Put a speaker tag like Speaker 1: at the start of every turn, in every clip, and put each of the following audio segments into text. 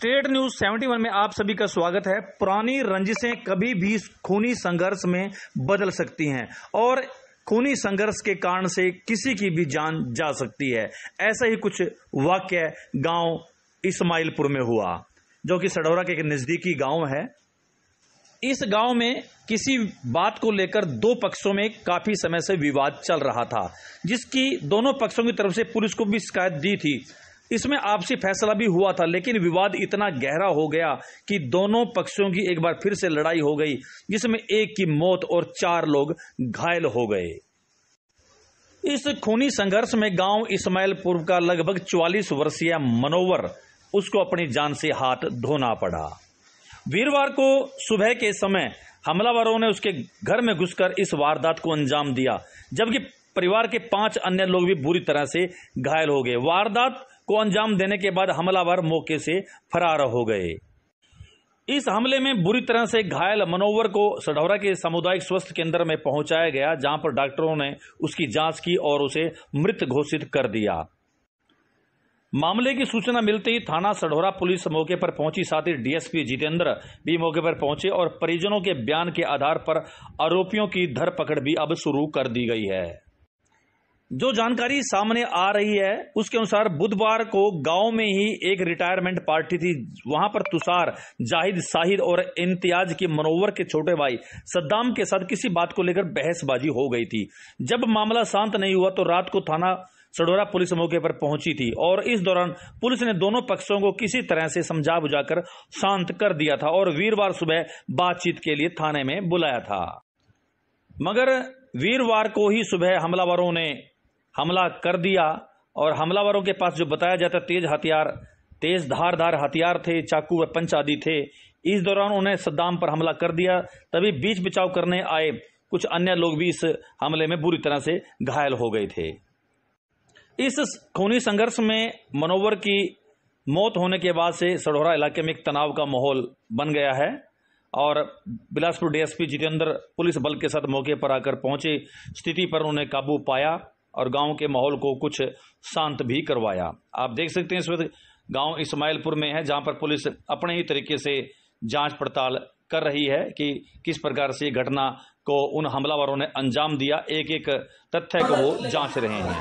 Speaker 1: State news 71 में आप सभी का स्वागत है। पुरानी रंजिशें कभी भी खूनी संघर्ष में बदल सकती हैं और खूनी संघर्ष के कारण से किसी की भी जान जा सकती है। ऐसा ही कुछ वाक्य गांव इस्माइलपुर में हुआ, जो कि सढौरा के एक नजदीकी गांव है। इस गांव में किसी बात को लेकर दो पक्षों में काफी समय से विवाद चल रहा था, जिसकी दोनों पक्षों की तरफ से पुलिस को भी शिकायत दी थी। इसमें आपसी फैसला भी हुआ था, लेकिन विवाद इतना गहरा हो गया कि दोनों पक्षों की एक बार फिर से लड़ाई हो गई, जिसमें एक की मौत और 4 लोग घायल हो गए। इस खूनी संघर्ष में गांव इस्माइलपुर का लगभग 44 वर्षीय मनोवर, उसको अपनी जान से हाथ धोना पड़ा। वीरवार को सुबह के समय हमलावरों ने उसके घर में घुसकर इस वारदात को अंजाम दिया, जबकि परिवार के 5 अन्य लोग भी बुरी तरह से घायल हो गए। वारदात को अंजाम देने के बाद हमलावर मौके से फरार हो गए। इस हमले में बुरी तरह से घायल मनोवर को सढौरा के सामुदायिक स्वास्थ्य केंद्र में पहुंचाया गया, जहां पर डॉक्टरों ने उसकी जांच की और उसे मृत घोषित कर दिया। मामले की सूचना मिलते ही थाना सढौरा पुलिस मौके पर पहुंची, साथ ही डीएसपी जितेंद्र भी मौके पर पहुंचे और परिजनों के बयान के आधार पर आरोपियों की धरपकड़ भी अब शुरू कर दी गई है। जो जानकारी सामने आ रही है उसके अनुसार बुधवार को गांव में ही एक रिटायरमेंट पार्टी थी। वहां पर तुषार, जाहिद, शाहिद और इम्तियाज की मनोवर के छोटे भाई सद्दाम के साथ किसी बात को लेकर बहसबाजी हो गई थी। जब मामला शांत नहीं हुआ तो रात को थाना सढौरा पुलिस मौके पर पहुंची थी और इस दौरान पुलिस ने दोनों पक्षों को किसी तरह से समझा बुझाकर शांत कर दिया था और वीरवार सुबह बातचीत के लिए थाने में बुलाया था। मगर वीरवार को ही सुबह हमलावरों ने हमला कर दिया और हमलावरों के पास जो बताया जाता तेज धारदार हथियार थे, चाकू व पंच आदि थे। इस दौरान उन्हें सद्दाम पर हमला कर दिया। तभी बीच बचाव करने आए कुछ अन्य लोग भी इस हमले में बुरी तरह से घायल हो गए थे। इस खूनी संघर्ष में मनोवर की मौत होने के बाद से सढौरा इलाके में एक तनाव का माहौल बन गया है और बिलासपुर डीएसपी जितेंद्र पुलिस बल के साथ मौके पर आकर पहुंचे, स्थिति पर उन्हें काबू पाया और गांव के माहौल को कुछ शांत भी करवाया। आप देख सकते हैं इस वक्त गांव इस्माइलपुर में है, जहां पर पुलिस अपने ही तरीके से जांच पड़ताल कर रही है कि किस प्रकार से घटना को उन हमलावरों ने अंजाम दिया। एक एक तथ्य को वो जांच रहे हैं।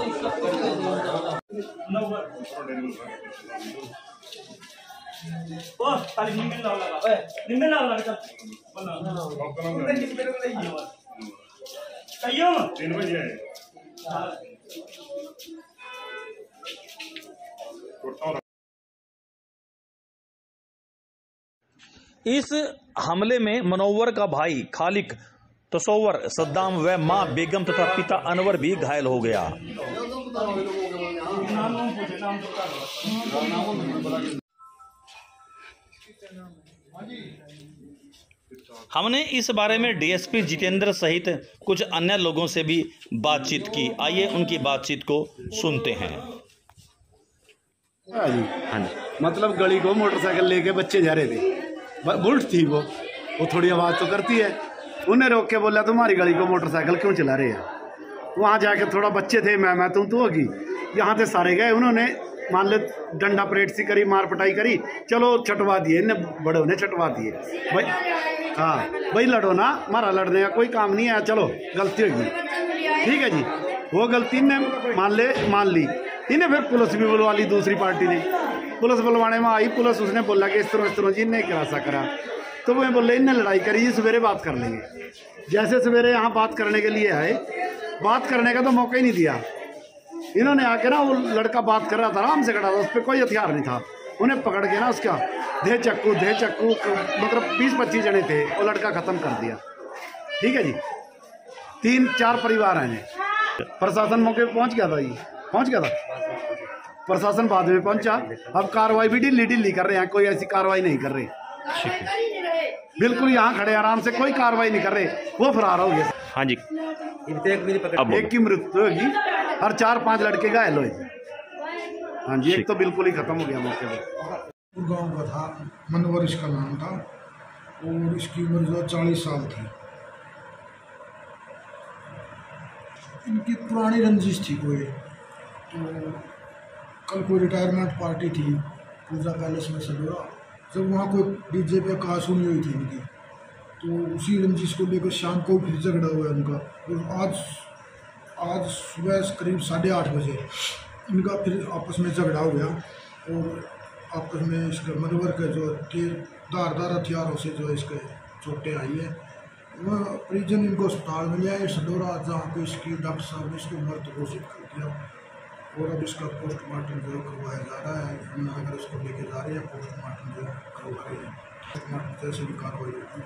Speaker 1: इस हमले में मनोवर का भाई खालिक, तसोवर, सद्दाम व मां बेगम तथा पिता अनवर भी घायल हो गया। हमने इस बारे में डीएसपी जितेंद्र सहित कुछ अन्य लोगों से भी बातचीत की। आइए उनकी बातचीत को सुनते हैं।
Speaker 2: हाँ जी, मतलब गली को मोटरसाइकिल लेके बच्चे जा रहे थे, बुलेट थी वो थोड़ी आवाज़ तो करती है। उन्हें रोक के बोला तुम्हारी गली को मोटरसाइकिल क्यों चला रहे हैं। वहाँ जाके थोड़ा बच्चे थे, मैं तुम तो होगी, यहाँ से सारे गए। उन्होंने मान ले डंडा परेड सी करी, मार पटाई करी, चलो छटवा दिए, इन्हें बड़े ने छटवा दिए। भाई हाँ भाई लड़ो ना, हमारा लड़ने का कोई काम नहीं है, चलो गलती होगी, ठीक है जी। वो गलती ने मान ली। इन्हें फिर पुलिस भी बुलवा ली, दूसरी पार्टी ने। पुलिस बुलवाने में आई, पुलिस उसने बोला कि इस तरह जी इन्हें क्रॉसा करा, तो वो बोले इन्हें लड़ाई करी जी, सवेरे बात कर लेंगे। जैसे सवेरे यहाँ बात करने के लिए आए, बात करने का तो मौका ही नहीं दिया। इन्होंने आके ना, वो लड़का बात कर रहा था, आराम से खड़ा था, उस पर कोई हथियार नहीं था। उन्हें पकड़ के ना उसका दे चक्कू मतलब 20-25 जने थे, वो लड़का खत्म कर दिया, ठीक है जी। 3-4 परिवार हैं। प्रशासन मौके पे पहुंच गया था प्रशासन बाद में पहुंचा। अब कार्रवाई भी ढिल्ली कर रहे हैं, कोई ऐसी कार्रवाई नहीं कर रहे, बिल्कुल यहाँ खड़े आराम से, कोई कार्रवाई नहीं कर रहे, वो फरार हो गए।
Speaker 1: हाँ जी,
Speaker 2: एक की मृत्यु होगी और 4-5 लड़के घायल हुए। हाँ जी, एक तो बिल्कुल ही खत्म हो गया मौके पर।
Speaker 3: गांव का था, मनोवर इसका नाम था और इसकी उम्र जो 40 साल थी। इनकी पुरानी रंजिश थी कोई, तो कल कोई रिटायरमेंट पार्टी थी, पूजा पैलेस में सडोरा, जब वहाँ कोई डीजे पे कार सुनी हुई थी इनकी, तो उसी रंजिश को लेकर शाम को फिर झगड़ा हुआ उनका। और आज सुबह करीब 8:30 बजे इनका फिर आपस में झगड़ा हो गया और आपस में इसके मनवर के जो धारदार हथियारों से जो इसके चोटें आई है, वह परिजन इनको अस्पताल में लिया सडोरा, जहाँ पे इसकी डॉक्टर साहब ने इसको मृत घोषित कर दिया और अब इसका पोस्टमार्टम जो करवाया जा रहा है। हम अगर इसको लेके जा रहे हैं पोस्टमार्टम जो करवा रहे हैं, पोस्टमार्टम जैसे भी कार्रवाई होगी।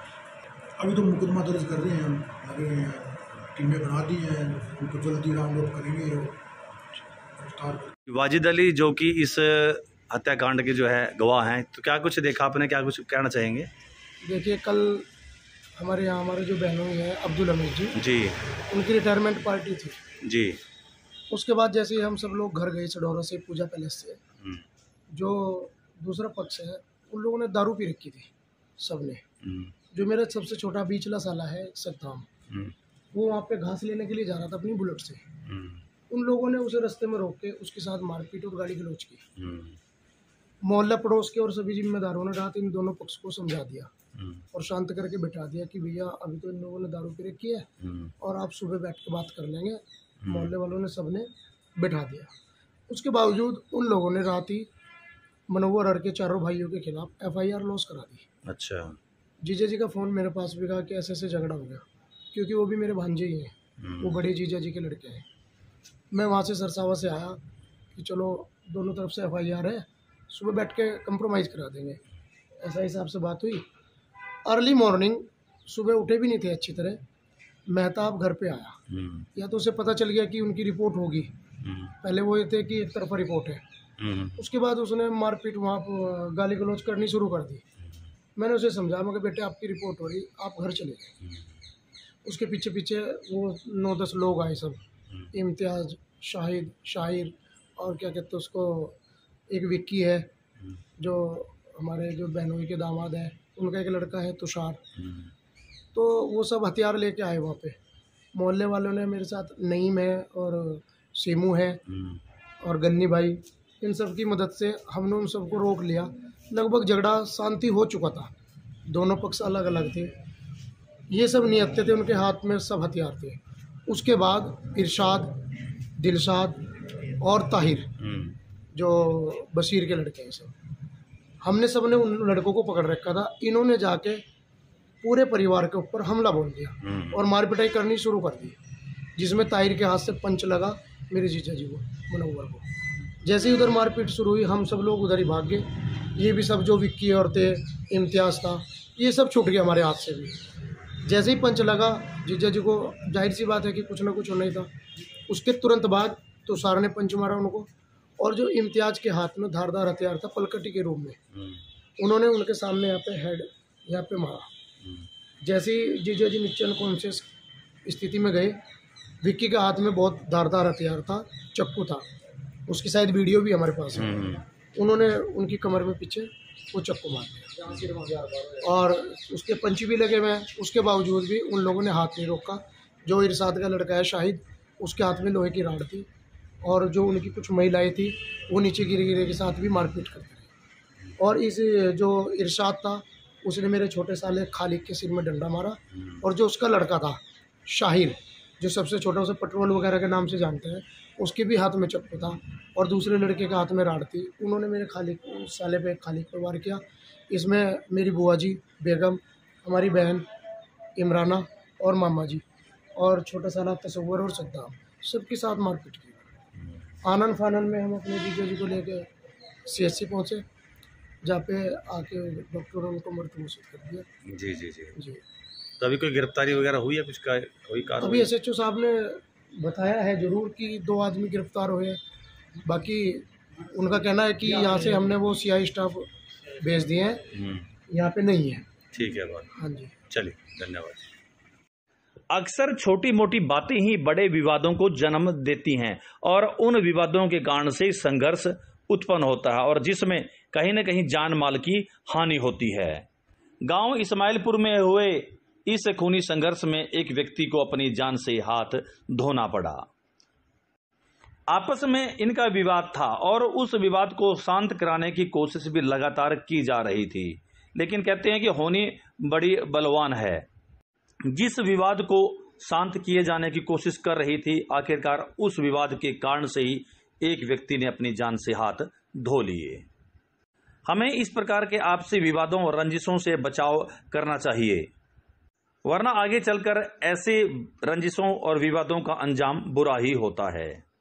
Speaker 3: अभी तो मुकदमा दर्ज कर रहे हैं, हम लगे हैं, टीमें बना दी हैं, उनको जल्दी राउंड अप करेंगे और गिरफ्तार।
Speaker 1: वाजिद अली जो कि इस हत्याकांड के जो है गवाह हैं, तो क्या कुछ देखा आपने, क्या कुछ कहना चाहेंगे?
Speaker 4: देखिए, कल हमारे यहाँ हमारे जो बहनों हैं अब्दुल हमीद
Speaker 1: जी,
Speaker 4: उनकी रिटायरमेंट पार्टी थी
Speaker 1: जी।
Speaker 4: उसके बाद जैसे ही हम सब लोग घर गए सडोरा से पूजा पैलेस से, जो दूसरा पक्ष है उन लोगों ने दारू पी रखी थी सबने। जो मेरा सबसे छोटा बीचला साला है सद्दाम, वो वहाँ पे घास लेने के लिए जा रहा था अपनी बुलेट से। उन लोगों ने उसे रास्ते में रोक के उसके साथ मारपीट और गाली गलौज की। मोहल्ला पड़ोस के और सभी जिम्मेदारों ने रात इन दोनों पक्ष को समझा दिया और शांत करके बिठा दिया कि भैया अभी तो इन लोगों ने दारू पी रखी है और आप सुबह बैठ के बात कर लेंगे। मोहल्ले वालों ने सबने बिठा दिया। उसके बावजूद उन लोगों ने रात ही मनोवर हर के चारों भाइयों के खिलाफ FIR लॉस करा दी।
Speaker 1: अच्छा।
Speaker 4: जीजा जी का फ़ोन मेरे पास भी कहा कि ऐसे ऐसे झगड़ा हो गया, क्योंकि वो भी मेरे भांजे ही हैं, वो बड़े जीजा जी के लड़के हैं। मैं वहाँ से सरसावा से आया कि चलो दोनों तरफ से FIR है, सुबह बैठ के कंप्रोमाइज़ करा देंगे। ऐसा हिसाब से बात हुई। अर्ली मॉर्निंग सुबह उठे भी नहीं थे अच्छी तरह, मेहताब घर पे आया। या तो उसे पता चल गया कि उनकी रिपोर्ट होगी, पहले वो ये थे कि एक तरफा रिपोर्ट है। उसके बाद उसने मारपीट वहाँ गाली गलौज करनी शुरू कर दी। मैंने उसे समझाया, मगर बेटे आपकी रिपोर्ट हो रही, आप घर चले गए। उसके पीछे पीछे वो 9-10 लोग आए, सब इम्तियाज़, शाहिद, शाहिर और क्या कहते हैं उसको, एक विक्की है जो हमारे जो बहनोई के दामाद है, उनका एक लड़का है तुषार। तो वो सब हथियार लेके आए वहाँ पे। मोहल्ले वालों ने मेरे साथ नईम है और सीमू है और गन्नी भाई, इन सब की मदद से हमने उन सबको रोक लिया। लगभग झगड़ा शांति हो चुका था, दोनों पक्ष अलग अलग थे। ये सब निहत्थे थे, उनके हाथ में सब हथियार थे। उसके बाद इरशाद, दिलशाद और ताहिर जो बशीर के लड़के हैं, सब हमने सब ने उन लड़कों को पकड़ रखा था। इन्होंने जाके पूरे परिवार के ऊपर हमला बोल दिया और मार पिटाई करनी शुरू कर दी, जिसमें ताहिर के हाथ से पंच लगा मेरे जीजा जी को, मनोवर को। जैसे ही उधर मारपीट शुरू हुई, हम सब लोग उधर ही भाग गए। ये भी सब जो विक्की और थे, इम्तियाज़ था, ये सब छूट गया हमारे हाथ से भी। जैसे ही पंच लगा जीजा जी को, जाहिर सी बात है कि कुछ ना कुछ होना ही था। उसके तुरंत बाद तुषार ने पंच मारा उनको, और जो इम्तियाज़ के हाथ में धारदार हथियार था पलकटी के रूप में, उन्होंने उनके सामने यहाँ पे हेड यहाँ पे मारा। जैसे ही जीजा जी नीचे अनकॉन्शियस स्थिति में गए, विक्की के हाथ में बहुत धारदार हथियार था, चक्कू था, उसकी शायद वीडियो भी हमारे पास है। उन्होंने उनकी कमर में पीछे वो चक्कू मार दिया और उसके पंची भी लगे हुए हैं। उसके बावजूद भी उन लोगों ने हाथ नहीं रोका। जो इरशाद का लड़का है शाहिद, उसके हाथ में लोहे की राड थी, और जो उनकी कुछ महिलाएं थी वो नीचे गिरे के साथ भी मारपीट करते रहे। और इस जो इरशाद था, उसने मेरे छोटे साले खालिद के सिर में डंडा मारा, और जो उसका लड़का था शाहिर, जो सबसे छोटा, उसे पेट्रोल वगैरह के नाम से जानते हैं, उसके भी हाथ में चप्पू था और दूसरे लड़के के हाथ में राड थी। उन्होंने मेरे खालिद साले पे खालिद पर वार किया। इसमें मेरी बुआ जी बेगम, हमारी बहन इमराना और मामा जी और छोटा साला तसव्वुर और सद्दाम, सबके साथ मारपीट की। आनन फानन में हम अपने जीजा जी को लेके CHC पहुँचे, जहाँ पे आके डॉक्टरों ने उनको मृत घोषित कर दिया।
Speaker 1: जी जी जी
Speaker 4: जी।
Speaker 1: तो अभी कोई गिरफ्तारी वगैरह हुई है, कुछ हुई कार्रवाई?
Speaker 4: अभी SHO साहब ने बताया है जरूर कि 2 आदमी गिरफ्तार हुए। बाकी उनका कहना है कि यहाँ से हमने वो CI स्टाफ भेज दिए हैं, यहाँ पे नहीं है।
Speaker 1: ठीक है बात।
Speaker 4: हाँ जी,
Speaker 1: चलिए, धन्यवाद। अक्सर छोटी मोटी बातें ही बड़े विवादों को जन्म देती हैं और उन विवादों के कारण से संघर्ष उत्पन्न होता है और जिसमें कहीं न कहीं जान माल की हानि होती है। गांव इस्माइलपुर में हुए इस खूनी संघर्ष में एक व्यक्ति को अपनी जान से हाथ धोना पड़ा। आपस में इनका विवाद था और उस विवाद को शांत कराने की कोशिश भी लगातार की जा रही थी। लेकिन कहते हैं कि होनी बड़ी बलवान है। जिस विवाद को शांत किए जाने की कोशिश कर रही थी, आखिरकार उस विवाद के कारण से ही एक व्यक्ति ने अपनी जान से हाथ धो लिए। हमें इस प्रकार के आपसी विवादों और रंजिशों से बचाव करना चाहिए, वरना आगे चलकर ऐसे रंजिशों और विवादों का अंजाम बुरा ही होता है।